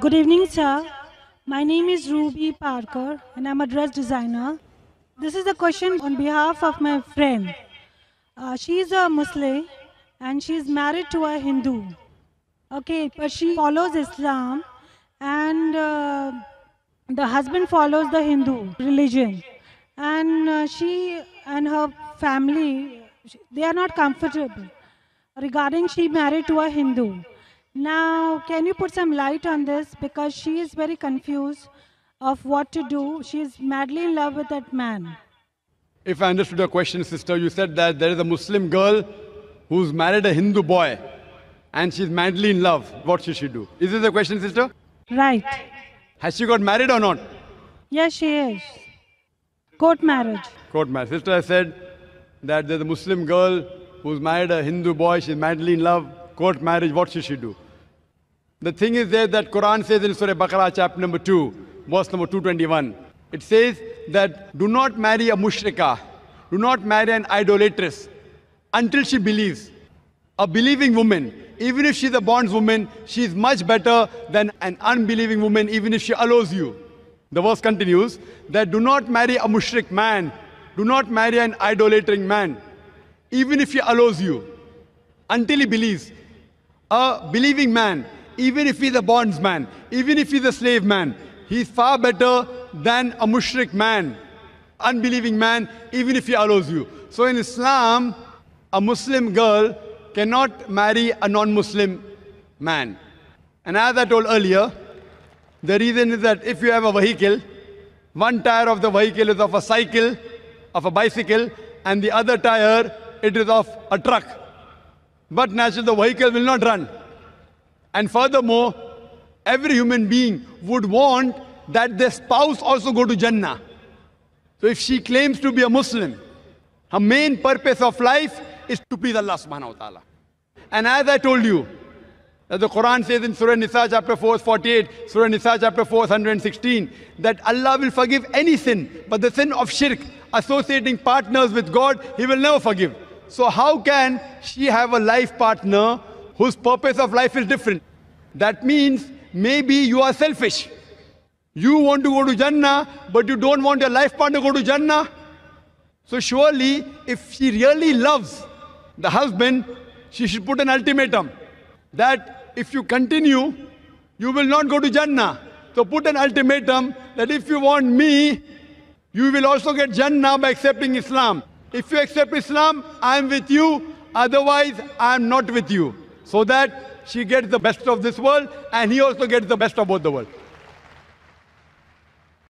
Good evening, sir. My name is Ruby Parker, and I'm a dress designer. This is a question on behalf of my friend. She is a Muslim, and she is married to a Hindu. Okay, but she follows Islam, and the husband follows the Hindu religion. And she and her family, they are not comfortable regarding she married to a Hindu. Now, can you put some light on this? Because she is very confused of what to do. She is madly in love with that man. If I understood your question, sister, you said that there is a Muslim girl who's married a Hindu boy and she's madly in love. What should she do? Is this the question, sister? Right. Has she got married or not? Yes, she is. Court marriage. Court marriage. Sister has said that there's a Muslim girl who's married a Hindu boy, she's madly in love. Court marriage, what should she do? The thing is there that Quran says in Surah Baqarah chapter number 2, verse number 221. It says that do not marry a mushrikah, do not marry an idolatress until she believes. A believing woman, even if she's a bondswoman, she's much better than an unbelieving woman, even if she allows you. The verse continues that do not marry a mushrik man, do not marry an idolating man, even if he allows you, until he believes. A believing man, even if he's a bondsman, even if he's a slave man, he's far better than a mushrik man, unbelieving man, even if he allows you. So in Islam, a Muslim girl cannot marry a non-Muslim man. And as I told earlier, the reason is that if you have a vehicle, one tire of the vehicle is of a cycle, of a bicycle, and the other tire, it is of a truck. But naturally, the vehicle will not run. And furthermore, every human being would want that their spouse also go to Jannah. So if she claims to be a Muslim, her main purpose of life is to please Allah subhanahu wa ta'ala. And as I told you, that the Quran says in Surah Nisa chapter 4, 48, Surah Nisa chapter 4, 116, that Allah will forgive any sin, but the sin of shirk, associating partners with God, He will never forgive. So how can she have a life partner whose purpose of life is different? That means maybe you are selfish. You want to go to Jannah, but you don't want your life partner to go to Jannah. So surely, if she really loves the husband, she should put an ultimatum that if you continue, you will not go to Jannah. So put an ultimatum that if you want me, you will also get Jannah by accepting Islam. If you accept Islam, I am with you. Otherwise, I am not with you. So that she gets the best of this world and he also gets the best of both the world.